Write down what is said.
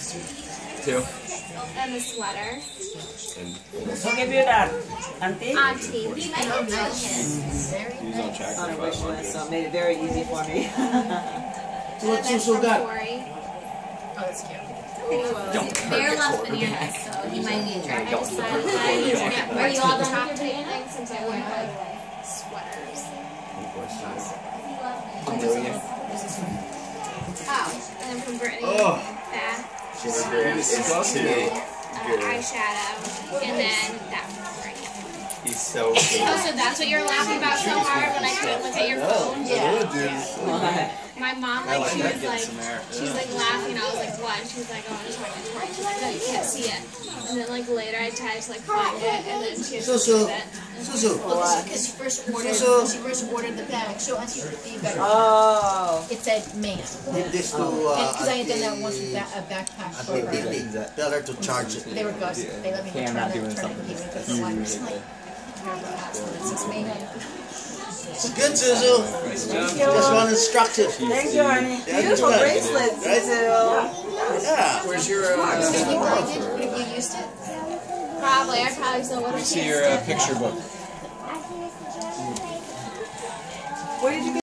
2. And the sweater. Who gave you that? Auntie? Auntie. He was on track On a for wish 500. list, so it made it very easy for me. And then from Tori. Oh, that's cute. Bear left bananas, so he might need I your help. decided that I need to get Are you all done top with your thing since I wear like sweaters. Oh, and then from Brittany, that eyeshadow, and then that from Brittany. He's so Oh, so that's what you're laughing about so hard when I couldn't look at your phone? My mom, like, she's like laughing. I was like, what? And she was like, oh, I'm talking to her. She's like, no, you can't see it. And then, like, later I tried to, like, find it, and then she had to see it. Because she first ordered the bag. Show Auntie the feedback. Oh. It said man. Give this to Because I had done that once with a backpack program. Tell her to charge it. They were good. They let me return it and give me the one. It's like, it's made Good, Suzu. Just one instruction. Thank you, honey. Beautiful bracelet, Suzu. Yeah. Where's your, You used it? Probably. I probably still would have see your picture book? Where did you get